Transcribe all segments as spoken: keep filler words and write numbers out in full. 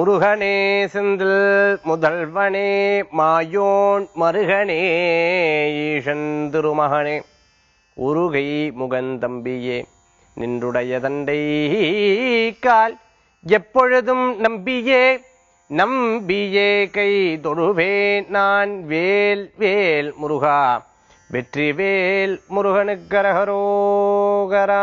முருகனே செந்தில் முதல்வனே மாயோன் மருகனே ஈசன் திருமகனே உருகை முகந்தம்பியே நின்றுடைய தண்டை கால் எப்பொழுதும் நம்பியே நம்பியே கை தொழுவேன் நான் வேல் வேல் முருகா வெற்றி வேல் முருகனுக்கரகரோகரா.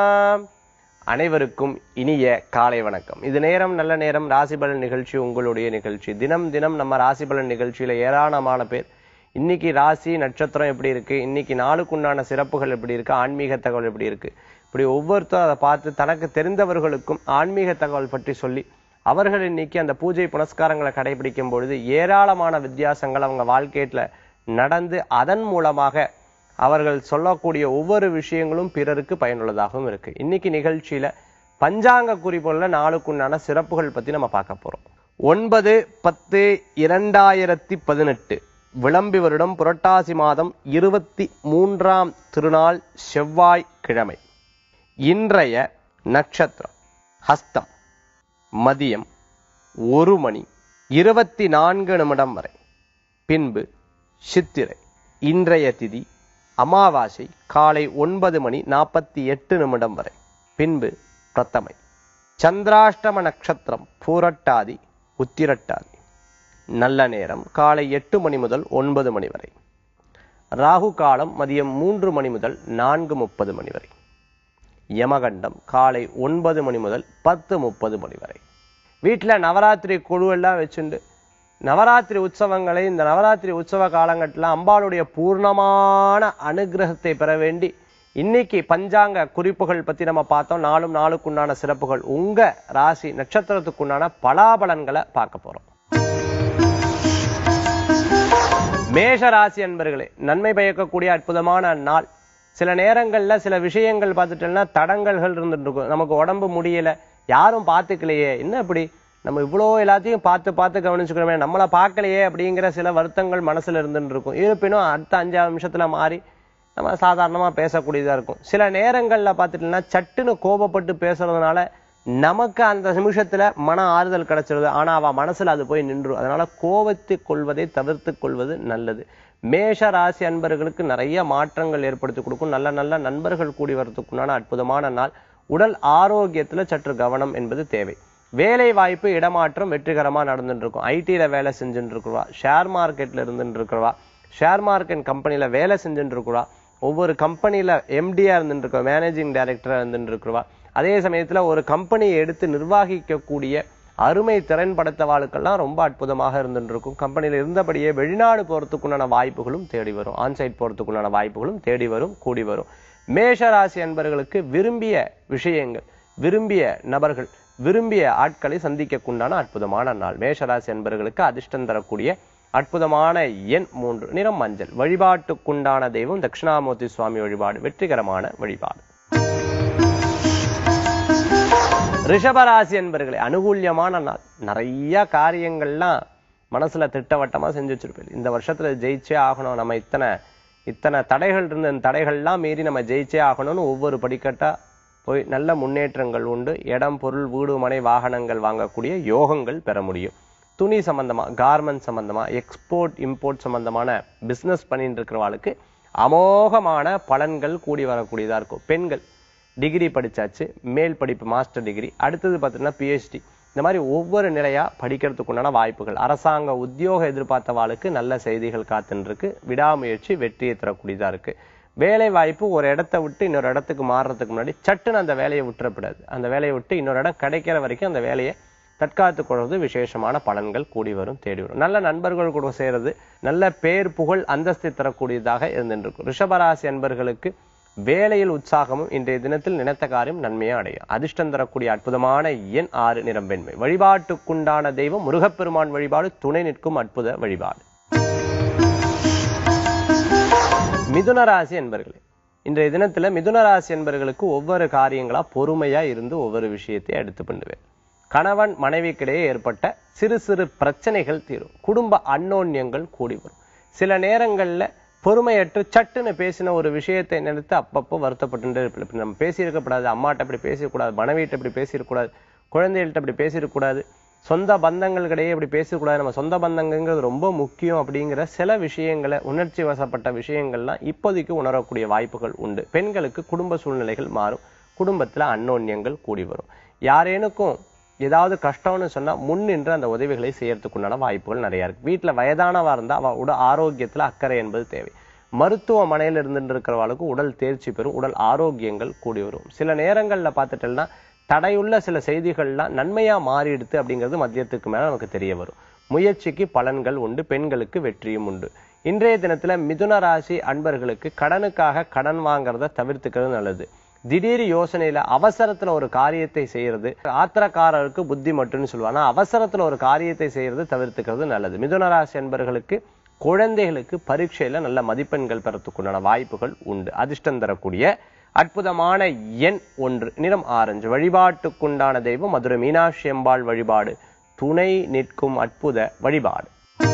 அனைவருக்கும் இனிய காலை வணக்கம். இது நேரம் நல்ல நேரம் ராசிபலன் நிகழ்ச்சி, உங்களுடைய நிகழ்ச்சி. தினம் தினம் நம்ம ராசிபலன் நிகழ்ச்சியில ஏராளமான பேர் இன்னைக்கு ராசி நட்சத்திரம் எப்படி இருக்கு, இன்னைக்கு நாளுக்குண்டான சிறப்புகள் எப்படி இருக்கு, ஆன்மீக தகவல் எப்படி இருக்கு, இப்படி ஒவ்வொருத்தரும் அதை பார்த்து தனக்கு தெரிந்தவர்களுக்கும் ஆன்மீக தகவல் பற்றி சொல்லி அவர்கள் இன்னைக்கு அந்த பூஜை புனஸ்காரங்களை கடைபிடிக்கும் பொழுது ஏராளமான வித்தியாசங்கள் அவங்க வாழ்க்கையில நடந்து அதன் மூலமாக அவர்கள் சொல்லக்கூடிய ஒவ்வொரு விஷயங்களும் பிறருக்கு பயனுள்ளதாகவும் இருக்கு. இன்னைக்கு நிகழ்ச்சியில பஞ்சாங்க குறிப்புள்ள நாளுக்குண்டான சிறப்புகள் பத்தி நம்ம பார்க்க போறோம். ஒன்பது பத்து இரண்டாயிரத்தி பதினெட்டு விளம்பி வருடம் புரட்டாசி மாதம் இருபத்தி மூன்றாம் திருநாள் செவ்வாய் கிழமை. இன்றைய நட்சத்திரம் ஹஸ்தம். மதியம் ஒரு மணி இருபத்தி நான்கு நிமிடம் வரை. பின்பு சித்திரை. இன்றைய திதி அமாவாசை காலை ஒன்பது மணி நாற்பத்தி எட்டு நிமிடம் வரை. பின்பு பிரதமை. சந்திராஷ்டம நட்சத்திரம் பூரட்டாதி உத்திரட்டாதி. நல்ல நேரம் காலை எட்டு மணி முதல் ஒன்பது மணி வரை. ராகு காலம் மதியம் மூன்று மணி முதல் நான்கு முப்பது மணி வரை. யமகண்டம் காலை ஒன்பது மணி முதல் பத்து முப்பது மணி வரை. வீட்டில் நவராத்திரி குழுவெல்லாம் வச்சுண்டு நவராத்திரி உற்சவங்களை இந்த நவராத்திரி உற்சவ காலங்கட்டில் அம்பாளுடைய பூர்ணமான அனுகிரகத்தை பெற வேண்டி இன்னைக்கு பஞ்சாங்க குறிப்புகள் பத்தி நம்ம பார்த்தோம். நாளும் நாளுக்குண்டான சிறப்புகள், உங்க ராசி நட்சத்திரத்துக்குண்டான பலாபலன்களை பார்க்க போறோம். மேஷ ராசி அன்பர்களே, நன்மை பயக்கக்கூடிய அற்புதமான நாள். சில நேரங்கள்ல சில விஷயங்கள் பார்த்துட்டோம்னா தடங்கல்கள் இருந்துட்டு இருக்கும். நமக்கு உடம்பு முடியல, யாரும் பார்த்துக்கலையே, என்ன இப்படி நம்ம இவ்வளோ எல்லாத்தையும் பார்த்து பார்த்து கவனிச்சுக்கிறோமே, நம்மளை பார்க்கலையே அப்படிங்கிற சில வருத்தங்கள் மனசுல இருந்துட்டு இருக்கும். இருப்பினும் அடுத்த அஞ்சாறு நிமிஷத்துல மாறி நம்ம சாதாரணமா பேசக்கூடியதா இருக்கும். சில நேரங்கள்ல பார்த்துட்டோம்னா சட்டுன்னு கோபப்பட்டு பேசுறதுனால நமக்கு அந்த நிமிஷத்துல மன ஆறுதல் கிடைச்சிருது, ஆனா அவ மனசுல அது போய் நின்றும். அதனால கோபத்தை கொள்வதை தவிர்த்து கொள்வது நல்லது. மேஷ ராசி அன்பர்களுக்கு நிறைய மாற்றங்கள் ஏற்படுத்தி கொடுக்கும். நல்ல நல்ல நண்பர்கள் கூடி வரதுக்குண்டான அற்புதமான நாள். உடல் ஆரோக்கியத்துல சற்று கவனம் என்பது தேவை. வேலை வாய்ப்பு இடமாற்றம் வெற்றிகரமா நடந்துட்டு இருக்கும். ஐடியில வேலை செஞ்சுட்டு இருக்கிறவா, ஷேர் மார்க்கெட்ல இருந்துட்டு இருக்கிறவா, ஷேர் மார்க்கெட் கம்பெனில வேலை செஞ்சுட்டு இருக்கிறவா, ஒவ்வொரு கம்பெனில எம்டியா இருந்துட்டு இருக்க, மேனேஜிங் டைரக்டரா இருந்துட்டு இருக்கிறவா, அதே சமயத்துல ஒரு கம்பெனியை எடுத்து நிர்வாகிக்கக்கூடிய அருமை திறன் படைத்தவாளுக்கெல்லாம் ரொம்ப அற்புதமாக இருந்துட்டு இருக்கும். கம்பெனியில இருந்தபடியே வெளிநாடு போறதுக்குண்டான வாய்ப்புகளும் தேடி வரும். ஆன்சைட் போறதுக்குண்டான வாய்ப்புகளும் தேடி வரும், கூடி வரும். மேஷ ராசி அன்பர்களுக்கு விரும்பிய விஷயங்கள், விரும்பிய நபர்கள், விரும்பிய ஆட்களை சந்திக்கக்குண்டான அற்புதமான நாள். மேஷராசி அன்பர்களுக்கு அதிர்ஷ்டம் தரக்கூடிய அற்புதமான எண் மூன்று, நிறம் மஞ்சள். வழிபாட்டுக்குண்டான தெய்வம் தட்சிணாமூர்த்தி சுவாமி வழிபாடு வெற்றிகரமான வழிபாடு. ரிஷபராசி அன்பர்களே, அனுகூல்யமான நாள். நிறைய காரியங்கள்லாம் மனசுல திட்டவட்டமா செஞ்சு வச்சிருப்பேன். இந்த வருஷத்துல ஜெயிச்சே ஆகணும், நம்ம இத்தனை இத்தனை தடைகள் இருந்த இந்த தடைகள்லாம் மீறி நம்ம ஜெயிச்சே ஆகணும்னு ஒவ்வொரு படிக்கட்டா போய் நல்ல முன்னேற்றங்கள் உண்டு. இடம் பொருள் வீடு மனை வாகனங்கள் வாங்கக்கூடிய யோகங்கள் பெற முடியும். துணி சம்பந்தமா, கார்மெண்ட் சம்பந்தமா, எக்ஸ்போர்ட் இம்போர்ட் சம்பந்தமான பிசினஸ் பண்ணிட்டு இருக்கிறவாளுக்கு அமோகமான பலன்கள் கூடி வரக்கூடியதா இருக்கும். பெண்கள் டிகிரி படிச்சாச்சு, மேல் படிப்பு மாஸ்டர் டிகிரி, அடுத்தது பார்த்தீங்கன்னா பிஹெச்டி, இந்த மாதிரி ஒவ்வொரு நிலையா படிக்கிறதுக்குண்டான வாய்ப்புகள். அரசாங்க உத்தியோக எதிர்பார்த்தவாளுக்கு நல்ல செய்திகள் காத்துன்னு இருக்கு. விடாமுயற்சி வெற்றியை தரக்கூடியதா இருக்கு. வேலை வாய்ப்பு ஒரு இடத்தை விட்டு இன்னொரு இடத்துக்கு மாறுறதுக்கு முன்னாடி சட்டுன்னு அந்த வேலையை விட்டுறப்படாது. அந்த வேலையை விட்டு இன்னொரு இடம் கிடைக்கிற வரைக்கும் அந்த வேலையை தற்காத்துக் கொள்வது விசேஷமான பலன்கள் கூடி வரும், தேடி வரும். நல்ல நண்பர்கள் கூட சேர்றது நல்ல பேர் புகழ் அந்தஸ்தை தரக்கூடியதாக இருந்துருக்கும். ரிஷபராசி அன்பர்களுக்கு வேலையில் உற்சாகமும் இன்றைய தினத்தில் நினைத்த காரியம் நன்மையை அடையும். அதிர்ஷ்டம் தரக்கூடிய அற்புதமான எண் ஆறு, நிறம் வெண்மை. வழிபாட்டுக்குண்டான தெய்வம் முருகப்பெருமான் வழிபாடு துணை நிற்கும் அற்புத வழிபாடு. மிதுன ராசி என்பர்களே, இன்றைய தினத்துல மிதுன ராசி என்பர்களுக்கு ஒவ்வொரு காரியங்களா பொறுமையா இருந்து ஒவ்வொரு விஷயத்தை எடுத்து பண்ணுவேன். கணவன் மனைவிக்கிடையே ஏற்பட்ட சிறு சிறு பிரச்சனைகள் தீரும். குடும்ப அன்னோன்யங்கள் கூடி வரும். சில நேரங்கள்ல பொறுமையற்று சட்டுன்னு பேசின ஒரு விஷயத்தை நினைத்து அப்பப்போ வருத்தப்பட்டு இருப்பேன். நம்ம பேசியிருக்கப்படாது, அம்மாட்ட இப்படி பேசக்கூடாது, மனைவிட்ட இப்படி பேசியிருக்கூடாது, குழந்தைகள்கிட்ட இப்படி பேசியிருக்கூடாது, சொந்த பந்தங்களுக்கிடையே இப்படி பேசக்கூடாது, நம்ம சொந்த பந்தங்கிறது ரொம்ப முக்கியம் அப்படிங்கிற சில விஷயங்களை, உணர்ச்சி வசப்பட்ட விஷயங்கள்லாம் இப்போதைக்கு உணரக்கூடிய வாய்ப்புகள் உண்டு. பெண்களுக்கு குடும்ப சூழ்நிலைகள் மாறும், குடும்பத்துல அன்னோன்யங்கள் கூடி வரும். யாரேனுக்கும் ஏதாவது கஷ்டம்னு சொன்னா முன்னின்று அந்த உதவிகளை செய்யறதுக்குண்டான வாய்ப்புகள் நிறைய இருக்கு. வீட்டுல வயதானவா இருந்தா அவ உடல் ஆரோக்கியத்துல அக்கறை என்பது தேவை. மருத்துவமனையில் இருந்துட்டு இருக்கிறவளுக்கு உடல் தேர்ச்சி பெறும், உடல் ஆரோக்கியங்கள் கூடி வரும். சில நேரங்கள்ல பார்த்துட்டோம்னா தடையுள்ள சில செய்திகள்லாம் நன்மையா மாறிடுது அப்படிங்கிறது மத்தியத்துக்கு மேல நமக்கு தெரிய வரும். முயற்சிக்கு பலன்கள் உண்டு, பெண்களுக்கு வெற்றியும் உண்டு. இன்றைய தினத்துல மிதுன ராசி அன்பர்களுக்கு கடனுக்காக கடன் வாங்குறத தவிர்த்துக்கிறது நல்லது. திடீர் யோசனையில அவசரத்துல ஒரு காரியத்தை செய்யறது, ஆத்திரக்காரருக்கு புத்தி மட்டும்னு சொல்லுவாங்க, அவசரத்துல ஒரு காரியத்தை செய்யறது தவிர்த்துக்கிறது நல்லது. மிதுன ராசி அன்பர்களுக்கு குழந்தைகளுக்கு பரீட்சையில நல்ல மதிப்பெண்கள் பெறத்துக்குண்டான வாய்ப்புகள் உண்டு. அதிர்ஷ்டம் தரக்கூடிய அற்புதமான எண் ஒன்று, நிறம் ஆரஞ்சு. வழிபாட்டுக்குண்டான தெய்வம் மதுரை மீனாட்சி அம்பாள் வழிபாடு, துணை நிற்கும் அற்புத வழிபாடு.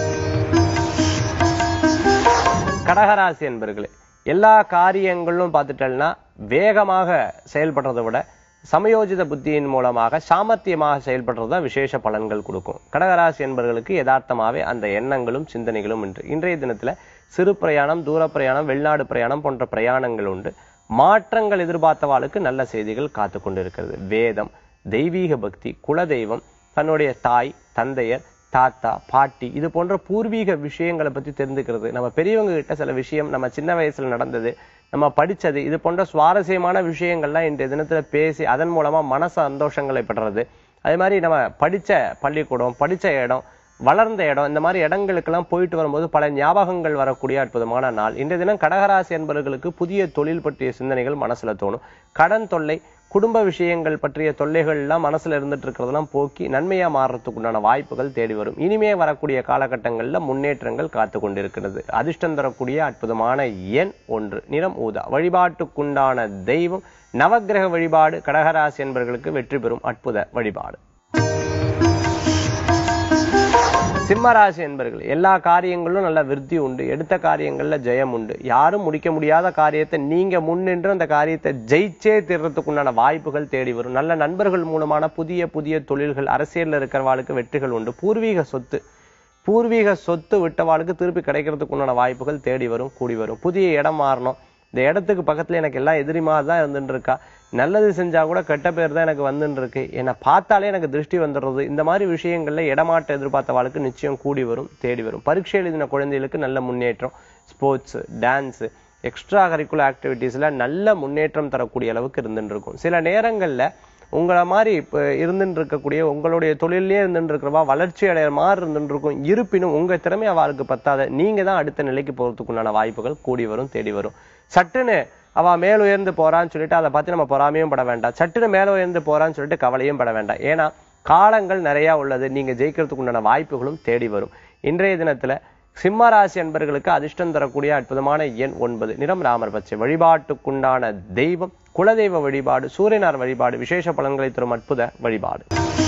கடகராசி என்பர்களே, எல்லா காரியங்களும் பார்த்துட்டேன்னா வேகமாக செயல்படுறதை விட சமயோஜித புத்தியின் மூலமாக சாமர்த்தியமாக செயல்படுறது தான் விசேஷ பலன்கள் கொடுக்கும். கடகராசி என்பவர்களுக்கு யதார்த்தமாவே அந்த எண்ணங்களும் சிந்தனைகளும் உண்டு. இன்றைய தினத்துல சிறு பிரயாணம், தூர பிரயாணம், வெளிநாடு பிரயாணம் போன்ற பிரயாணங்கள் உண்டு. மாற்றங்கள் எதிர்பார்த்தவாளுக்கு நல்ல செய்திகள் காத்து கொண்டிருக்கிறது. வேதம், தெய்வீக பக்தி, குலதெய்வம், தன்னுடைய தாய், தந்தையர், தாத்தா, பாட்டி, இது போன்ற பூர்வீக விஷயங்களை பத்தி தெரிந்துக்கிறது. நம்ம பெரியவங்க கிட்ட சில விஷயம் நம்ம சின்ன வயசுல நடந்தது, நம்ம படிச்சது, இது போன்ற சுவாரஸ்யமான விஷயங்கள்லாம் இன்றைய தினத்துல பேசி அதன் மூலமா மன சந்தோஷங்களை பெறுறது. அதே மாதிரி நம்ம படிச்ச பள்ளிக்கூடம், படிச்ச இடம், வளர்ந்த இடம், இந்த மாதிரி இடங்களுக்கெல்லாம் போயிட்டு வரும்போது பல ஞாபகங்கள் வரக்கூடிய அற்புதமான நாள். இன்றைய தினம் கடகராசி என்பவர்களுக்கு புதிய தொழில் பற்றிய சிந்தனைகள் மனசுல தோணும். கடன் தொல்லை, குடும்ப விஷயங்கள் பற்றிய தொல்லைகள் எல்லாம் மனசுல இருந்துட்டு இருக்கிறதெல்லாம் போக்கி நன்மையா மாறுறதுக்கு உண்டான வாய்ப்புகள் தேடி வரும். இனிமே வரக்கூடிய காலகட்டங்கள்ல முன்னேற்றங்கள் காத்து கொண்டிருக்கிறது. அதிர்ஷ்டம் தரக்கூடிய அற்புதமான எண் ஒன்று, நிறம் ஊதா. வழிபாட்டுக்குண்டான தெய்வம் நவக்கிரக வழிபாடு. கடகராசி என்பவர்களுக்கு வெற்றி பெறும் அற்புத வழிபாடு. சிம்மராசி என்பர்கள், எல்லா காரியங்களும் நல்ல விருத்தி உண்டு. எடுத்த காரியங்கள்ல ஜெயம் உண்டு. யாரும் முடிக்க முடியாத காரியத்தை நீங்க முன்னின்று அந்த காரியத்தை ஜெயிச்சே தீர்றதுக்குண்டான வாய்ப்புகள் தேடி வரும். நல்ல நண்பர்கள் மூலமான புதிய புதிய தொழில்கள், அரசியல்ல இருக்கிறவாளுக்கு வெற்றிகள் உண்டு. பூர்வீக சொத்து பூர்வீக சொத்து விட்டவாளுக்கு திருப்பி கிடைக்கிறதுக்குண்டான வாய்ப்புகள் தேடி வரும், கூடி வரும். புதிய இடம் மாறணும், இந்த இடத்துக்கு பக்கத்துல எனக்கு எல்லாம் எதிரிமா தான் இருந்துட்டு இருக்கா, நல்லது செஞ்சா கூட கெட்ட பேர் தான் எனக்கு வந்துட்டு இருக்கு, என்னை பார்த்தாலே எனக்கு திருஷ்டி வந்துடுறது, இந்த மாதிரி விஷயங்கள்ல இடமாட்ட எதிர்பார்த்தவாளுக்கு நிச்சயம் கூடி வரும், தேடி வரும். பரீட்சை எழுதின குழந்தைகளுக்கு நல்ல முன்னேற்றம். ஸ்போர்ட்ஸ், டான்ஸ், எக்ஸ்ட்ரா கரிக்குலர் ஆக்டிவிட்டீஸ்ல நல்ல முன்னேற்றம் தரக்கூடிய அளவுக்கு இருந்துட்டு இருக்கும். சில நேரங்கள்ல உங்களை மாதிரி இப்ப இருந்துட்டு இருக்கக்கூடிய உங்களுடைய தொழிலே இருந்துட்டு இருக்கிறவா வளர்ச்சி அடைகிற மாதிரி இருந்துட்டு இருக்கும். இருப்பினும் உங்க திறமை அவளுக்கு பத்தாத, நீங்க தான் அடுத்த நிலைக்கு போறதுக்குண்டான வாய்ப்புகள் கூடி வரும், தேடி வரும். சட்டுன்னு அவ மேல் உயர்ந்து போறான்னு சொல்லிட்டு அதை பார்த்து நம்ம பொறாமையும் பட வேண்டாம். சட்டுன்னு மேல உயர்ந்து போறான்னு சொல்லிட்டு கவலையும் பட வேண்டாம். ஏன்னா காலங்கள் நிறைய உள்ளது, நீங்க ஜெயிக்கிறதுக்கு உண்டான வாய்ப்புகளும் தேடி வரும். இன்றைய தினத்துல சிம்மராசி அன்பர்களுக்கு அதிர்ஷ்டம் தரக்கூடிய அற்புதமான எண் ஒன்பது, நிறம் ராமர் பச்சை. வழிபாட்டுக்குண்டான தெய்வம் குலதெய்வ வழிபாடு, சூரியனார் வழிபாடு, விசேஷ பலன்களை தரும் அற்புத வழிபாடு.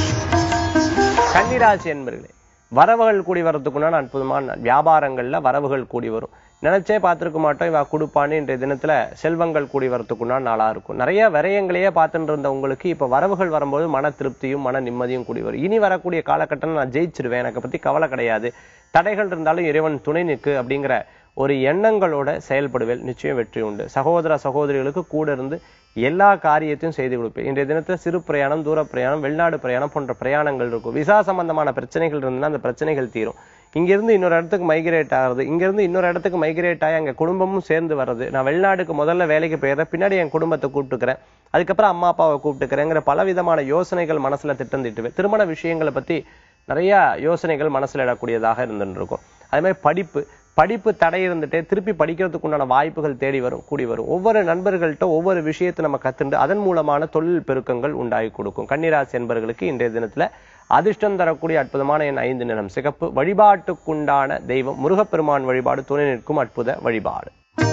கன்னிராசி அன்பர்களே, வரவுகள் கூடி வரதுக்குண்டான அற்புதமான வியாபாரங்கள்ல வரவுகள் கூடி வரும். நினைச்சே பார்த்திருக்க மாட்டோம் இவ கொடுப்பான்னு இன்றைய தினத்துல செல்வங்கள் கூடி வரத்துக்குண்டான நாளா இருக்கும். நிறைய விரயங்களையே பார்த்துட்டு இருந்த உங்களுக்கு இப்ப வரவுகள் வரும்போது மன திருப்தியும் மன நிம்மதியும் கூடி வரும். இனி வரக்கூடிய காலகட்டம் நான் ஜெயிச்சிருவேன், எனக்கு பத்தி கவலை கிடையாது, தடைகள் இருந்தாலும் இறைவன் துணை நிற்கு அப்படிங்கிற ஒரு எண்ணங்களோட செயல்படுவேல், நிச்சயம் வெற்றி உண்டு. சகோதர சகோதரிகளுக்கு கூட இருந்து எல்லா காரியத்தையும் செய்து கொடுப்பேன். இன்றைய தினத்துல சிறு பிரயாணம், தூர பிரயாணம், வெளிநாடு பிரயாணம் போன்ற பிரயாணங்கள் இருக்கும். விசா சம்பந்தமான பிரச்சனைகள் இருந்தா அந்த பிரச்சனைகள் தீரும். இங்கிருந்து இன்னொரு இடத்துக்கு மைக்ரேட் ஆகுறது, இங்கிருந்து இன்னொரு இடத்துக்கு மைக்ரேட் ஆகி அங்க குடும்பமும் சேர்ந்து வர்றது, நான் வெளிநாடுக்கு முதல்ல வேலைக்கு போயிடுறேன், பின்னாடி என் குடும்பத்தை கூப்பிட்டுக்கிறேன், அதுக்கப்புறம் அம்மா அப்பாவை கூப்பிட்டுக்கிறேங்கிற பல விதமான யோசனைகள் மனசுல திட்டம் தீட்டுவேன். திருமண விஷயங்களை பத்தி நிறைய யோசனைகள் மனசுல இடக்கூடியதாக இருந்துட்டு இருக்கும். அதே மாதிரி படிப்பு படிப்பு தடை இருந்துட்டே திருப்பி படிக்கிறதுக்கு உண்டான வாய்ப்புகள் தேடி வரும், கூடி வரும். ஒவ்வொரு நண்பர்கள்ட்ட ஒவ்வொரு விஷயத்தை நம்ம கத்துண்டு அதன் மூலமான தொழில் பெருக்கங்கள் உண்டாகி கொடுக்கும். கன்னிராசி என்பவர்களுக்கு இன்றைய தினத்துல அதிர்ஷ்டம் தரக்கூடிய அற்புதமான எண் ஐந்து, நிறம் சிகப்பு. வழிபாட்டுக்குண்டான தெய்வம் முருகப்பெருமான் வழிபாடு, துணை நிற்கும் அற்புத வழிபாடு.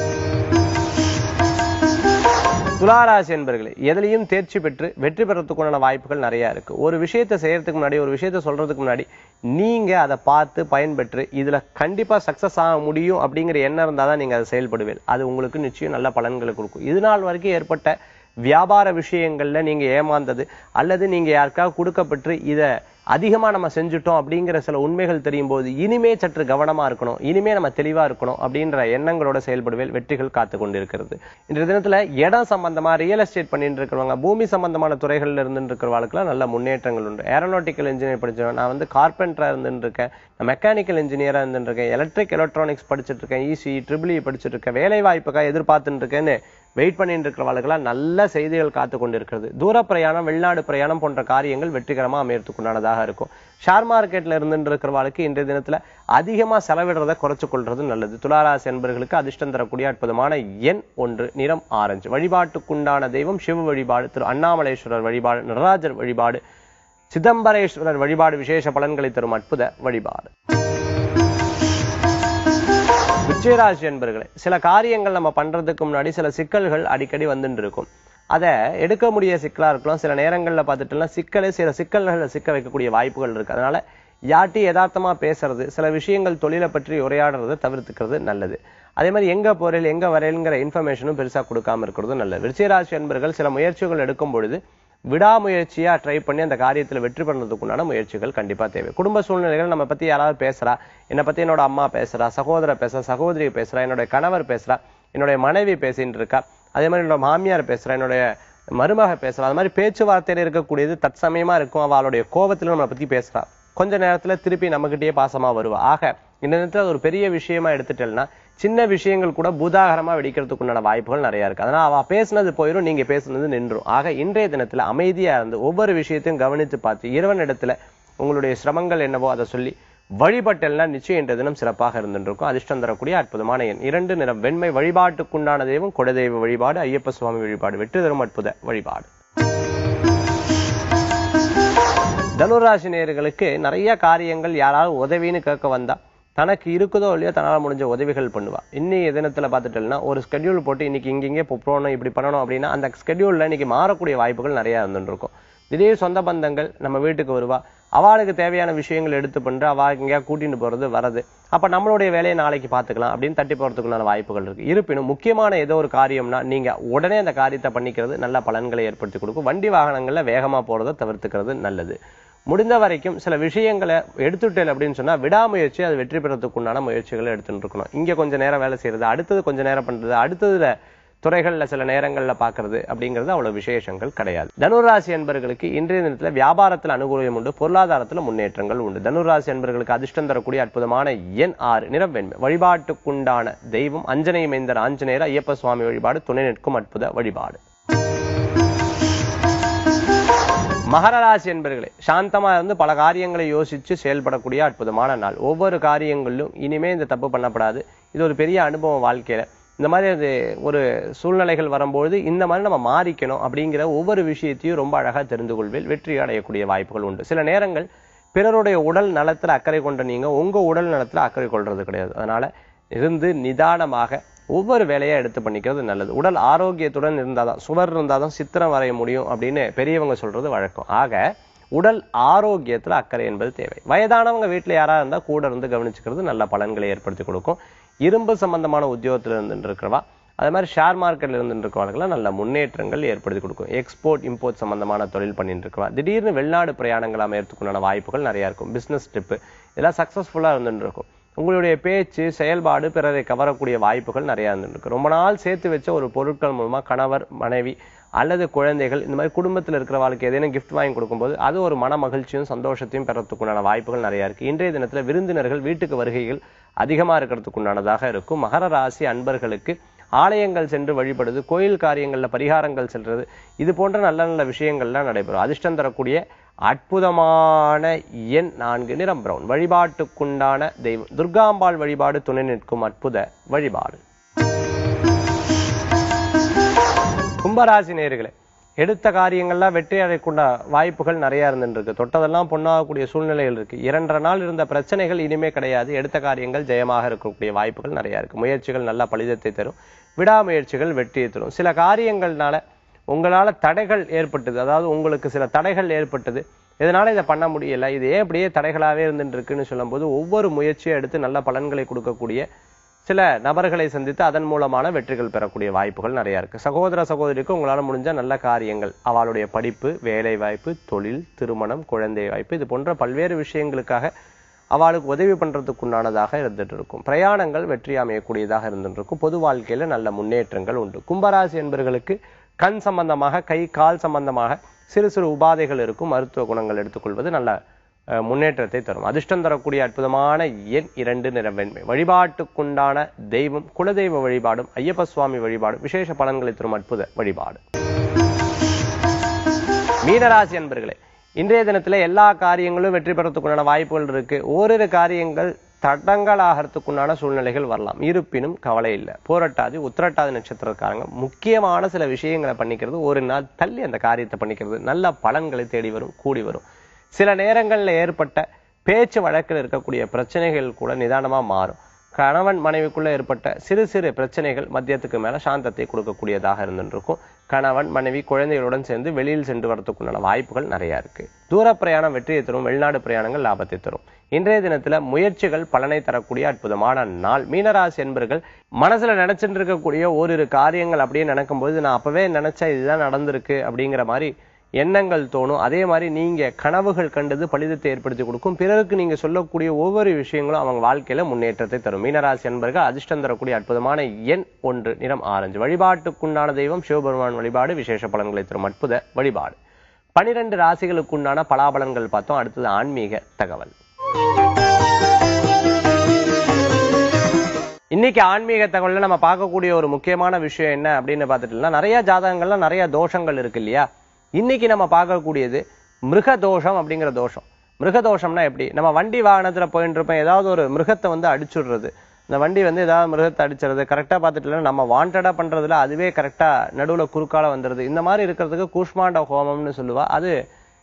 துளாராசி என்பர்களே, எதிலையும் தேர்ச்சி பெற்று வெற்றி பெறத்துக்குண்டான வாய்ப்புகள் நிறைய இருக்கு. ஒரு விஷயத்தை செய்யறதுக்கு முன்னாடி, ஒரு விஷயத்த சொல்றதுக்கு முன்னாடி நீங்க அதை பார்த்து பயன்பெற்று இதுல கண்டிப்பா சக்சஸ் ஆக முடியும் அப்படிங்கிற எண்ணம் இருந்தாதான் நீங்க அதை செயல்படுவீங்க. அது உங்களுக்கு நிச்சயம் நல்ல பலன்களை கொடுக்கும். இது நாள் வரைக்கும் ஏற்பட்ட வியாபார விஷயங்கள்ல நீங்க ஏமாந்தது அல்லது நீங்க யாருக்காவது கொடுக்கப்பட்டு இத அதிகமா நம்ம செஞ்சுட்டோம் அப்படிங்கிற சில உண்மைகள் தெரியும் போது இனிமே சற்று கவனமா இருக்கணும், இனிமே நம்ம தெளிவா இருக்கணும் அப்படின்ற எண்ணங்களோட செயல்படுவேல் வெற்றிகள் காத்து கொண்டிருக்கிறது. இன்றைய தினத்துல இடம் சம்பந்தமா ரியல் எஸ்டேட் பண்ணிட்டு இருக்கிறவங்க, பூமி சம்பந்தமான துறைகள்ல இருந்துட்டு இருக்கிறவங்களுக்குலாம் நல்ல முன்னேற்றங்கள் உண்டு. ஏரோநாட்டிக்கல் இன்ஜினியர் படிச்சவன், நான் வந்து கார்பெண்டரா இருந்துட்டு இருக்கேன், நான் மெக்கானிக்கல் இன்ஜினியரா இருந்துட்டு இருக்கேன், எலக்ட்ரிக் எலக்ட்ரானிக்ஸ் படிச்சுட்டு இருக்கேன், இசி ட்ரிபிள் இ படிச்சுட்டு இருக்கேன், வேலை வாய்ப்புக்காக எதிர்பார்த்துட்டு இருக்கேன்னு வெயிட் பண்ணிட்டு இருக்கிறவர்களுக்கெல்லாம் நல்ல செய்திகள் காத்து கொண்டிருக்கிறது. தூர பிரயாணம், வெளிநாடு பிரயாணம் போன்ற காரியங்கள் வெற்றிகரமா அமையறதுக்குண்டானதாக இருக்கும். ஷேர் மார்க்கெட்ல இருந்துட்டு இருக்கிறவர்களுக்கு இன்றைய தினத்துல அதிகமா செலவிடுறதை குறைச்சு கொள்றது நல்லது. துளாராசி என்பவர்களுக்கு அதிர்ஷ்டம் தரக்கூடிய அற்புதமான எண் ஒன்று, நிறம் ஆரஞ்சு. வழிபாட்டுக்குண்டான தெய்வம் சிவ வழிபாடு, திரு அண்ணாமலேஸ்வரர் வழிபாடு, நடராஜர் வழிபாடு, சிதம்பரேஸ்வரர் வழிபாடு விசேஷ பலன்களை தரும் அற்புத வழிபாடு. விருச்சிகராசி என்பர்களே, சில காரியங்கள் நம்ம பண்றதுக்கு முன்னாடி சில சிக்கல்கள் அடிக்கடி வந்துட்டு இருக்கும். அதை எடுக்க முடிய சிக்கலா இருக்கலாம். சில நேரங்கள்ல பார்த்துட்டுனா சிக்கலை சில சிக்கல்களை சிக்க வைக்கக்கூடிய வாய்ப்புகள் இருக்கு. அதனால யாட்டி யதார்த்தமா பேசுறது, சில விஷயங்கள் தொழிலை பற்றி உரையாடுறதை தவிர்த்துக்கிறது நல்லது. அதே மாதிரி எங்க போறேன் எங்க வரையில்ங்கிற இன்ஃபர்மேஷனும் பெருசா கொடுக்காம இருக்கிறது நல்லது. விருச்சிகராசி என்பர்கள் சில முயற்சிகள் எடுக்கும் பொழுது விடாமுயற்சியா ட்ரை பண்ணி அந்த காரியத்துல வெற்றி பண்ணுறதுக்குண்டான முயற்சிகள் கண்டிப்பா தேவை. குடும்ப சூழ்நிலைகள் நம்ம பத்தி யாராவது பேசுறா, என்னை பத்தி என்னோட அம்மா பேசுறா, சகோதர பேசுறா, சகோதரி பேசுறா, என்னுடைய கணவர் பேசுறா, என்னுடைய மனைவி பேசிட்டு இருக்கா, அதே மாதிரி என்னோட மாமியார் பேசுறா, என்னுடைய மருமக பேசுறா, அது மாதிரி பேச்சுவார்த்தையில இருக்கக்கூடியது தற்சமயமா இருக்கும். அவளுடைய கோபத்துல நம்மளை பத்தி பேசுறா, கொஞ்ச நேரத்துல திருப்பி நம்மகிட்டயே பாசமா வருவா. ஆக இந்த நேரத்துல ஒரு பெரிய விஷயமா எடுத்துட்டேன்னா சின்ன விஷயங்கள் கூட பூதாகரமா வெடிக்கிறதுக்கு உண்டான வாய்ப்புகள் நிறைய இருக்கு. அதனால அவ பேசுனது போயிடும், நீங்க பேசுனது நின்றும். ஆக இன்றைய தினத்துல அமைதியா இருந்து ஒவ்வொரு விஷயத்தையும் கவனித்து பார்த்து இறைவன் இடத்துல உங்களுடைய சிரமங்கள் என்னவோ அதை சொல்லி வழிபட்டல்னா நிச்சயம் இன்றைய தினம் சிறப்பாக இருந்துருக்கும். அதிர்ஷ்டம் தரக்கூடிய அற்புதமான எண் இரண்டு, நிறம் வெண்மை. வழிபாட்டுக்குண்டான தெய்வம் குலதெய்வ வழிபாடு, ஐயப்ப சுவாமி வழிபாடு, வெற்றி தரும் அற்புத வழிபாடு. தனுராசி நேயர்களுக்கு நிறைய காரியங்கள் யாராவது உதவின்னு கேட்க வந்தா தனக்கு இருக்குதோ இல்லையோ தன்னால முடிஞ்ச உதவிகள் பண்ணுவா. இன்னைக்கு தினத்துல பார்த்துட்டோம்னா ஒரு ஸ்கெடியூல் போட்டு இன்னைக்கு இங்கே போகணும், இப்படி பண்ணணும் அப்படின்னா அந்த ஸ்கெடியூல்ல இன்னைக்கு மாறக்கூடிய வாய்ப்புகள் நிறைய இருந்துட்டு இருக்கும். திடீர் சொந்த பந்தங்கள் நம்ம வீட்டுக்கு வருவா, அவளுக்கு தேவையான விஷயங்கள் எடுத்து பண்ற, அவ எங்கேயா கூட்டிட்டு போறது வரது, அப்ப நம்மளுடைய வேலையை நாளைக்கு பார்த்துக்கலாம் அப்படின்னு தட்டி போறதுக்குள்ள வாய்ப்புகள் இருக்கு. இருப்பினும் முக்கியமான ஏதோ ஒரு காரியம்னா நீங்க உடனே அந்த காரியத்தை பண்ணிக்கிறது நல்ல பலன்களை ஏற்படுத்தி கொடுக்கும். வண்டி வாகனங்கள்ல வேகமா போறதை தவிர்த்துக்கிறது நல்லது. முடிந்த வரைக்கும் சில விஷயங்களை எடுத்துட்டேன் அப்படின்னு சொன்னா விடாமுயற்சி அது வெற்றி பெறத்துக்கு உண்டான முயற்சிகளை எடுத்துட்டு இருக்கணும். இங்க கொஞ்சம் நேரம் வேலை செய்யறது, அடுத்தது கொஞ்ச நேரம் பண்றது, அடுத்ததுல துறைகள்ல சில நேரங்கள்ல பாக்குறது அப்படிங்கிறது அவ்வளவு விசேஷங்கள் கிடையாது. தனுராசி என்பவர்களுக்கு இன்றைய தினத்துல வியாபாரத்துல அனுகூலம் உண்டு, பொருளாதாரத்துல முன்னேற்றங்கள் உண்டு. தனுராசி என்பவர்களுக்கு அதிர்ஷ்டம் தரக்கூடிய அற்புதமான எண் ஆறு, நிறம் வெண்மை. வழிபாட்டுக்குண்டான தெய்வம் அஞ்சனை மைந்தர் ஆஞ்சநேயர், ஐயப்ப சுவாமி வழிபாடு, துணை நிற்கும் அற்புத வழிபாடு. மகர ராசி என்பர்களே, சாந்தமா இருந்து பல காரியங்களை யோசிச்சு செயல்படக்கூடிய அற்புதமான நாள். ஒவ்வொரு காரியங்களிலும் இனிமே இந்த தப்பு பண்ணப்படாது, இது ஒரு பெரிய அனுபவம் வாழ்க்கையில, இந்த மாதிரி அது ஒரு சூழ்நிலைகள் வரும்போது இந்த மாதிரி நம்ம மாறிக்கணும் அப்படிங்கிற ஒவ்வொரு விஷயத்தையும் ரொம்ப அழகா தெரிந்து கொள்வேன். வெற்றி அடையக்கூடிய வாய்ப்புகள் உண்டு. சில நேரங்கள் பிறருடைய உடல் நலத்துல அக்கறை கொண்ட நீங்க உங்க உடல் நலத்துல அக்கறை கொள்றது கிடையாது. அதனால இருந்து நிதானமாக ஒவ்வொரு வேலையா எடுத்து பண்ணிக்கிறது நல்லது. உடல் ஆரோக்கியத்துடன் இருந்தாதான், சுவர் இருந்தாதான் சித்திரம் வரைய முடியும் அப்படின்னு பெரியவங்க சொல்றது வழக்கம். ஆக உடல் ஆரோக்கியத்துல அக்கறை என்பது தேவை. வயதானவங்க வீட்டுல யாரா இருந்தா கூட இருந்து கவனிச்சுக்கிறது நல்ல பலன்களை ஏற்படுத்தி கொடுக்கும். இரும்பு சம்பந்தமான உத்தியோகத்துல இருந்து இருக்கிறவா, அதே மாதிரி ஷேர் மார்க்கெட்ல இருந்து இருக்கிறவர்களுக்கு நல்ல முன்னேற்றங்கள் ஏற்படுத்தி கொடுக்கும். எக்ஸ்போர்ட் இம்போர்ட் சம்பந்தமான தொழில் பண்ணிட்டு இருக்கவா, திடீர்னு வெளிநாடு பிரயாணங்கள் அமையறதுக்குண்டான வாய்ப்புகள் நிறைய இருக்கும். பிசினஸ் ட்ரிப் இதெல்லாம் சக்சஸ்ஃபுல்லா இருந்துட்டு இருக்கும். உங்களுடைய பேச்சு செயல்பாடு பிறரை கவரக்கூடிய வாய்ப்புகள் நிறைய இருந்துருக்கு. ரொம்ப நாள் சேர்த்து வச்ச ஒரு பொருட்கள் மூலமா கணவர் மனைவி அல்லது குழந்தைகள் இந்த மாதிரி குடும்பத்தில் இருக்கிற வாழ்க்கை ஏதேனும் கிஃப்ட் வாங்கி கொடுக்கும்போது அது ஒரு மன மகிழ்ச்சியும் சந்தோஷத்தையும் பெறத்துக்குண்டான வாய்ப்புகள் நிறைய இருக்கு. இன்றைய தினத்துல விருந்தினர்கள் வீட்டுக்கு வருகைகள் அதிகமா இருக்கிறதுக்குண்டானதாக இருக்கும். மகர ராசி அன்பர்களுக்கு ஆலயங்கள் சென்று வழிபடுது, கோயில் காரியங்கள்ல பரிகாரங்கள் செல்றது, இது போன்ற நல்ல நல்ல விஷயங்கள்லாம் நடைபெறும். அதிர்ஷ்டம் தரக்கூடிய அற்புதமான எண் நான்கு, நிறம் பிரவுன். வழிபாட்டுக்குண்டான தெய்வம் துர்காம்பாள் வழிபாடு, துணை நிற்கும் அற்புத வழிபாடு. கும்பராசி நேயர்களே, எடுத்த காரியங்கள்லாம் வெற்றி அடையக்கூடிய வாய்ப்புகள் நிறைய இருந்துருக்கு. தொட்டதெல்லாம் பொண்ணாகக்கூடிய சூழ்நிலைகள் இருக்கு. இரண்டரை நாள் இருந்த பிரச்சனைகள் இனிமே கிடையாது. எடுத்த காரியங்கள் ஜெயமாக இருக்கக்கூடிய வாய்ப்புகள் நிறைய இருக்கு. முயற்சிகள் நல்ல பலிதத்தை தரும். விடாமுயற்சிகள் வெற்றியை தரும். சில காரியங்கள்னால உங்களால தடைகள் ஏற்பட்டது, அதாவது உங்களுக்கு சில தடைகள் ஏற்பட்டது, இதனால இதை பண்ண முடியல, இது ஏன் அப்படியே தடைகளாவே இருந்துட்டு இருக்குன்னு சொல்லும் போது ஒவ்வொரு முயற்சியை எடுத்து நல்ல பலன்களை கொடுக்கக்கூடிய சில நபர்களை சந்தித்து அதன் மூலமான வெற்றிகள் பெறக்கூடிய வாய்ப்புகள் நிறைய இருக்கு. சகோதர சகோதரிக்கு உங்களால முடிஞ்ச நல்ல காரியங்கள், அவளுடைய படிப்பு, வேலை வாய்ப்பு, தொழில், திருமணம், குழந்தை வாய்ப்பு, இது போன்ற பல்வேறு விஷயங்களுக்காக அவளுக்கு உதவி பண்றதுக்கு உண்டானதாக இருந்துட்டு இருக்கும். பிரயாணங்கள் வெற்றி அமையக்கூடியதாக இருந்துட்டு இருக்கும். பொது வாழ்க்கையில நல்ல முன்னேற்றங்கள் உண்டு. கும்பராசி என்பவர்களுக்கு கண் சம்பந்தமாக, கை கால் சம்பந்தமாக சிறு சிறு உபாதைகள் இருக்கும். மருத்துவ குணங்கள் எடுத்துக்கொள்வது நல்ல முன்னேற்றத்தை தரும். அதிர்ஷ்டம் தரக்கூடிய அற்புதமான எண் இரண்டு, நிறம் வெண்மை. வழிபாட்டுக்குண்டான தெய்வம் குலதெய்வ வழிபாடும் ஐயப்ப சுவாமி வழிபாடும் விசேஷ பலன்களை தரும் அற்புத வழிபாடு. மீனராசி அன்பர்களே, இன்றைய தினத்துல எல்லா காரியங்களும் வெற்றி பெறத்துக்குண்டான வாய்ப்புகள் இருக்கு. ஓரிரு காரியங்கள் தடங்களாகிறதுக்குண்டான சூழ்நிலைகள் வரலாம். இருப்பினும் கவலை இல்லை. போராட்டாதி உத்திரட்டாதி நட்சத்திரக்காரங்க முக்கியமான சில விஷயங்களை பண்ணிக்கிறது, ஒரு நாள் தள்ளி அந்த காரியத்தை பண்ணிக்கிறது நல்ல பலன்களை தேடி வரும், கூடி வரும். சில நேரங்களில் ஏற்பட்ட பேச்சு வழக்கில் இருக்கக்கூடிய பிரச்சனைகள் கூட நிதானமா மாறும். கணவன் மனைவிக்குள்ள ஏற்பட்ட சிறு சிறு பிரச்சனைகள் மத்தியத்துக்கு மேல சாந்தத்தை கொடுக்கக்கூடியதாக இருந்துருக்கும். கணவன் மனைவி குழந்தைகளுடன் சேர்ந்து வெளியில் சென்று வரத்துக்குண்டான வாய்ப்புகள் நிறைய இருக்கு. தூர பிரயாணம் வெற்றியை தரும். வெளிநாடு பிரயாணங்கள் லாபத்தை தரும். இன்றைய தினத்துல முயற்சிகள் பலனை தரக்கூடிய அற்புதமான நாள். மீனராசி என்பர்கள் மனசுல நினைச்சிட்டு இருக்கக்கூடிய ஓரிரு காரியங்கள் அப்படியே நடக்கும்போது, நான் அப்பவே நினைச்சா இதுதான் நடந்திருக்கு அப்படிங்கிற மாதிரி எண்ணங்கள் தோணும். அதே மாதிரி நீங்க கனவுகள் கண்டது பலிதத்தை ஏற்படுத்தி கொடுக்கும். பிறருக்கு நீங்க சொல்லக்கூடிய ஒவ்வொரு விஷயங்களும் அவங்க வாழ்க்கையில முன்னேற்றத்தை தரும். மீனராசி என்பர்கள் அதிர்ஷ்டம் தரக்கூடிய அற்புதமான எண் ஒன்று, நிறம் ஆரஞ்சு. வழிபாட்டுக்குண்டான தெய்வம் சிவபெருமான் வழிபாடு விசேஷ பலன்களை தரும் அற்புத வழிபாடு. பனிரெண்டு ராசிகளுக்குண்டான பலாபலன்கள் பார்த்தோம். அடுத்தது ஆன்மீக தகவல். இன்னைக்கு ஆன்மீக தகவல்ல நம்ம பார்க்கக்கூடிய ஒரு முக்கியமான விஷயம் என்ன அப்படின்னு பார்த்துட்டோம்னா, நிறைய ஜாதகங்கள்ல நிறைய தோஷங்கள் இருக்கு இல்லையா. இன்னைக்கு நம்ம பார்க்கக்கூடியது மிருக தோஷம் அப்படிங்கிற தோஷம். மிருக தோஷம்னா எப்படி? நம்ம வண்டி வாகனத்துல போயிட்டு இருப்போம், ஏதாவது ஒரு மிருகத்தை வந்து அடிச்சுடுறது. இந்த வண்டி வந்து ஏதாவது மிருகத்தை அடிச்சுறது கரெக்டா பார்த்துட்டு நம்ம வாண்டடா பண்றதுல அதுவே கரெக்டா நடுவுல குறுக்கால வந்துடுது. இந்த மாதிரி இருக்கிறதுக்கு கூஷ்மாண்ட ஹோமம்னு சொல்லுவா. அது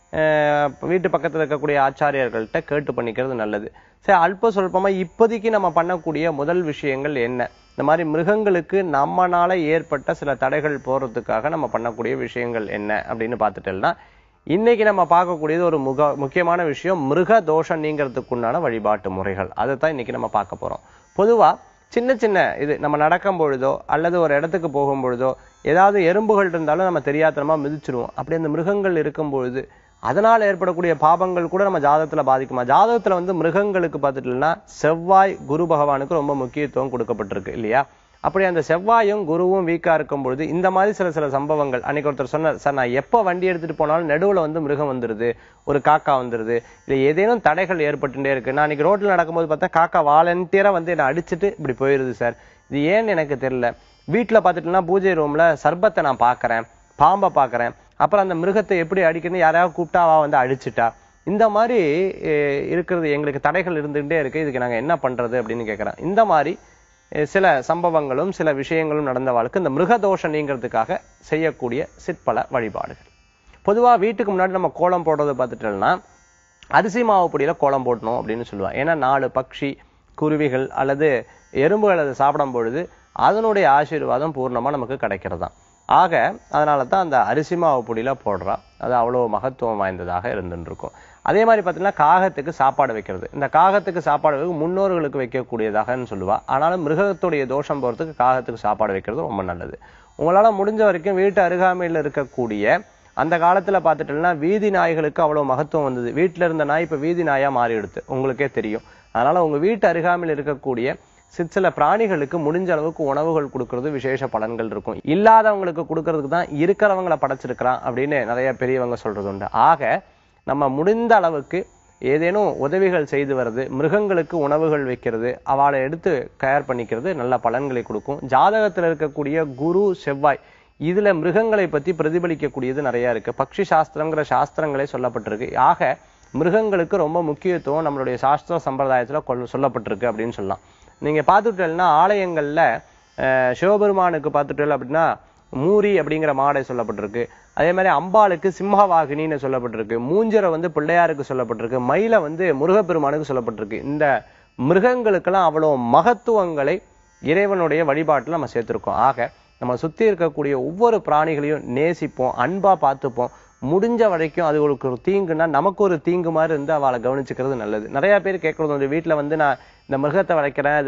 வீட்டு பக்கத்துல இருக்கக்கூடிய ஆச்சாரியர்கள்ட்ட கேட்டு பண்ணிக்கிறது நல்லது. சரி, அல்ப சொல்பமா இப்போதைக்கு நம்ம பண்ணக்கூடிய முதல் விஷயங்கள் என்ன? இந்த மாதிரி மிருகங்களுக்கு நம்மனால ஏற்பட்ட சில தடைகள் போறதுக்காக நம்ம பண்ணக்கூடிய விஷயங்கள் என்ன அப்படின்னு பார்த்துட்டோம்னா, இன்னைக்கு நம்ம பார்க்கக்கூடியது ஒரு முக முக்கியமான விஷயம், மிருக தோஷம் நீங்கிறதுக்குண்டான வழிபாட்டு முறைகள். அதை தான் இன்னைக்கு நம்ம பார்க்க போறோம். பொதுவா சின்ன சின்ன இது நம்ம நடக்கும் பொழுதோ அல்லது ஒரு இடத்துக்கு போகும் பொழுதோ ஏதாவது எறும்புகள் இருந்தாலும் நம்ம தெரியாதனமா மிதிச்சிருவோம். அப்படி அந்த மிருகங்கள் இருக்கும் பொழுது அதனால் ஏற்படக்கூடிய பாபங்கள் கூட நம்ம ஜாதகத்துல பாதிக்குமா? ஜாதகத்துல வந்து மிருகங்களுக்கு பார்த்துட்டோம்னா செவ்வாய் குரு பகவானுக்கு ரொம்ப முக்கியத்துவம் கொடுக்கப்பட்டிருக்கு இல்லையா. அப்படி அந்த செவ்வாயும் குருவும் வீக்கா இருக்கும் பொழுது இந்த மாதிரி சில சில சம்பவங்கள். அன்னைக்கு ஒருத்தர் சொன்னார், சார் நான் எப்போ வண்டி எடுத்துட்டு போனாலும் நடுவுல வந்து மிருகம் வந்துருது, ஒரு காக்கா வந்துருது, இல்லை ஏதேனும் தடைகள் ஏற்பட்டுட்டே இருக்கு. நான் அன்னைக்கு ரோட்ல நடக்கும்போது பார்த்தா காக்கா வாலண்டியரா வந்து என்னை அடிச்சுட்டு இப்படி போயிருது சார். இது ஏன்னு எனக்கு தெரியல. வீட்டுல பார்த்துட்டோம்னா பூஜை ரூம்ல சர்பத்தை நான் பாக்குறேன், பாம்பை பாக்குறேன், அப்புறம் அந்த மிருகத்தை எப்படி அடிக்கணும் யாராவது கூப்பிட்டாவா வந்து அடிச்சுட்டா. இந்த மாதிரி இருக்கிறது எங்களுக்கு தடைகள் இருந்துகிட்டே இருக்கு, இதுக்கு நாங்க என்ன பண்றது அப்படின்னு கேட்கிறேன். இந்த மாதிரி சில சம்பவங்களும் சில விஷயங்களும் நடந்த வாழ்க்கை இந்த மிருகதோஷம் நீங்கிறதுக்காக செய்யக்கூடிய சிற்பல வழிபாடுகள். பொதுவா வீட்டுக்கு முன்னாடி நம்ம கோலம் போடுறதை பார்த்துட்டோம்னா அரிசி மாவு பொடியில கோலம் போடணும் அப்படின்னு சொல்லுவாங்க. ஏன்னா நாலு பட்சி குருவிகள் அல்லது எறும்புகள் அதை சாப்பிடும் பொழுது அதனுடைய ஆசீர்வாதம் பூர்ணமா நமக்கு கிடைக்கிறதா. ஆக அதனால தான் அந்த அரிசி மாவு பொடியில போடுறா. அது அவ்வளவு மகத்துவம் வாய்ந்ததாக இருந்துட்டு இருக்கும். அதே மாதிரி பார்த்தீங்கன்னா காகத்துக்கு சாப்பாடு வைக்கிறது. இந்த காகத்துக்கு சாப்பாடு வைக்க முன்னோர்களுக்கு வைக்கக்கூடியதாகன்னு சொல்லுவா. ஆனாலும் மிருகத்துடைய தோஷம் போறதுக்கு காகத்துக்கு சாப்பாடு வைக்கிறது ரொம்ப நல்லது. உங்களால முடிஞ்ச வரைக்கும் வீட்டு அருகாமையில் இருக்கக்கூடிய அந்த காலத்துல பார்த்துட்டோம்னா வீதி நாய்களுக்கு அவ்வளவு மகத்துவம் வந்தது. வீட்டுல இருந்த நாய் இப்ப வீதி நாயா மாறி எடுத்து உங்களுக்கே தெரியும். அதனால உங்க வீட்டு அருகாமையில் இருக்கக்கூடிய சில பிராணிகளுக்கு முடிஞ்ச அளவுக்கு உணவுகள் கொடுக்கறது விசேஷ பலன்கள் இருக்கும். இல்லாதவங்களுக்கு கொடுக்கறதுக்கு தான் இருக்கிறவங்களை படைச்சிருக்கிறான் அப்படின்னு நிறைய பெரியவங்க சொல்றது உண்டு. ஆக நம்ம முடிந்த அளவுக்கு ஏதேனும் உதவிகள் செய்து வர்றது, மிருகங்களுக்கு உணவுகள் வைக்கிறது, அவளை எடுத்து கேர் பண்ணிக்கிறது நல்ல பலன்களை கொடுக்கும். ஜாதகத்தில் இருக்கக்கூடிய குரு செவ்வாய் இதுல மிருகங்களை பத்தி பிரதிபலிக்கக்கூடியது நிறைய இருக்கு. பக்ஷி சாஸ்திரங்கிற சாஸ்திரங்களே சொல்லப்பட்டிருக்கு. ஆக மிருகங்களுக்கு ரொம்ப முக்கியத்துவம் நம்மளுடைய சாஸ்திர சம்பிரதாயத்துல கொல் சொல்லப்பட்டிருக்கு அப்படின்னு சொல்லலாம். நீங்க பார்த்துட்டேன்னா ஆலயங்கள்ல சிவபெருமானுக்கு பார்த்துட்டேன் அப்படின்னா மூரி அப்படிங்கிற மாடை சொல்லப்பட்டிருக்கு. அதே மாதிரி அம்பாளுக்கு சிம்மவாகினின்னு சொல்லப்பட்டிருக்கு. மூஞ்சரை வந்து பிள்ளையாருக்கு சொல்லப்பட்டிருக்கு. மயிலை வந்து முருகப்பெருமானுக்கு சொல்லப்பட்டிருக்கு. இந்த மிருகங்களுக்கெல்லாம் அவ்வளவு மகத்துவங்களை இறைவனுடைய வழிபாட்டில் நம்ம சேர்த்திருக்கோம். ஆக நம்ம சுத்தி இருக்கக்கூடிய ஒவ்வொரு பிராணிகளையும் நேசிப்போம், அன்பா பார்த்துப்போம். முடிஞ்ச வரைக்கும் அது ஒரு தீங்குன்னா நமக்கு ஒரு தீங்கு மாதிரி இருந்து அவளை கவனிச்சுக்கிறது நல்லது. நிறைய பேர் கேட்கறது வந்து வீட்டுல வந்து நான் இந்த மிருகத்தை வளர்க்கிறேன், அது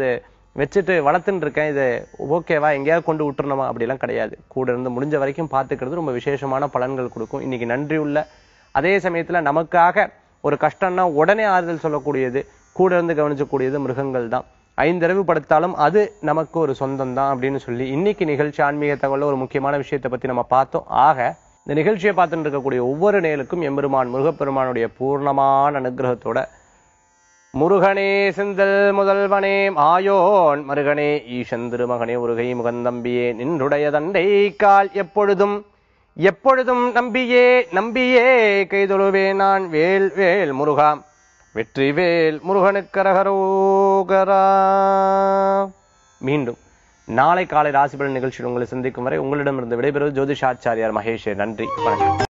வச்சுட்டு வளர்த்துன்னு இருக்கேன், இது ஓகேவா, எங்கேயாவது கொண்டு விட்டுறணுமா அப்படிலாம் கிடையாது. கூட இருந்து முடிஞ்ச வரைக்கும் பார்த்துக்கிறது ரொம்ப விசேஷமான பலன்கள் கொடுக்கும். இன்னைக்கு நன்றி உள்ள, அதே சமயத்துல நமக்காக ஒரு கஷ்டம்னா உடனே ஆறுதல் சொல்லக்கூடியது, கூட இருந்து கவனிச்சக்கூடியது மிருகங்கள் தான். ஐந்தறிவு படுத்தாலும் அது நமக்கு ஒரு சொந்தம் தான் அப்படின்னு சொல்லி இன்னைக்கு நிகழ்ச்சி ஆன்மீக தகவல்ல ஒரு முக்கியமான விஷயத்தை பத்தி நம்ம பார்த்தோம். ஆக இந்த நிகழ்ச்சியை பார்த்துட்டு இருக்கக்கூடிய ஒவ்வொரு நேருக்கும் எம்பெருமான் முருகப்பெருமானுடைய பூர்ணமான அனுகிரகத்தோட முருகனே செந்தல் முதல்வனே ஆயோன் மருகனே ஈசன் திருமகனே உருகை முகந்தம்பியே நின்றுடைய தண்டை கால் எப்பொழுதும் எப்பொழுதும் நம்பியே நம்பியே கைதொழுவே நான் வேல் வேல் முருகா வெற்றி வேல் முருகனுக்கரகரோகரா. மீண்டும் நாளை காலை ராசி பலன் நிகழ்ச்சியில் உங்களை சந்திக்கும் வரை உங்களிடமிருந்து விடைபெறுவது ஜோதிஷாச்சாரியார் மகேஷ். நன்றி, வணக்கம்.